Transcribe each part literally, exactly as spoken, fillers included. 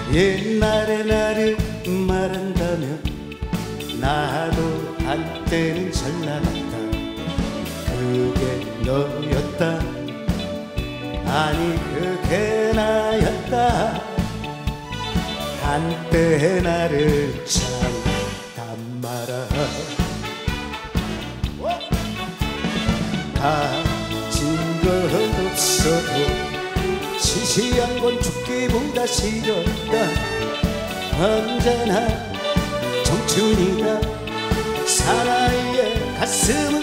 옛날에 나를 말한다면 나도 한때는 잘나갔다. 그게 너였다. 아니 그게 나였다. 한때 나를 잘단 말아. 가진 것 없어도 시시한 건 죽기보다 싫었다. 언제나 청춘이다. 사나이의 가슴은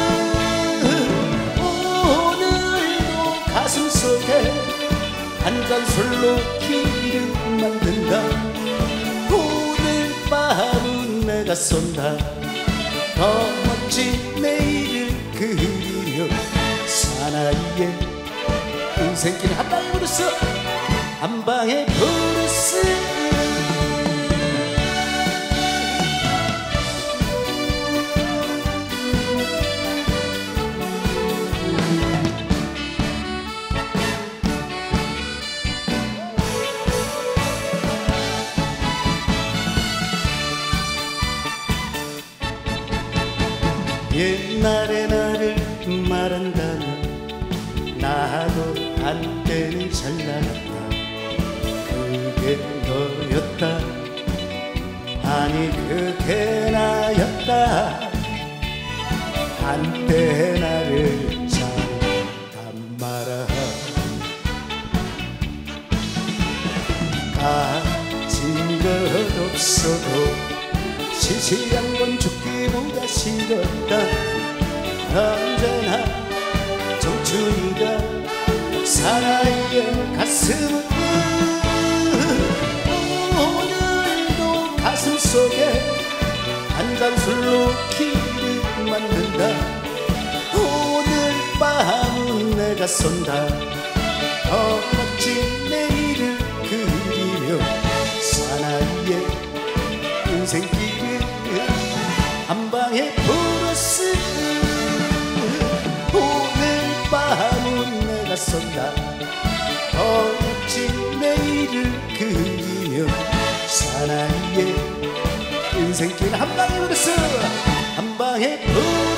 오늘도 가슴 속에 한 잔 술로 길을 만든다. 오늘 밤은 내가 쏜다. 더 멋진 내일을 그리며 사나이의 인생길 한방에 부르스, 한방에 부르스. 옛날에 나를 말한다면 나도 한때는 잘나갔다. 그게 너였다. 아니 그게 나였다. 한때 나를 잘단 말아. 가진 것 없어도 시시한 건 죽기보다 싫었다. 언제나 청춘이가 사나이의 가슴은 오늘도 가슴 속에 한 잔 술로 길을 만든다. 오늘 밤은 내가 쏜다. 더 멋진 내일을 그리며 사나이의 인생길을 한방에 부르스. 오늘 밤은 내가 쏜다. 더 멋진 내일을 그리며 사나이의 인생길 한방에 부르스, 한방에 부르스.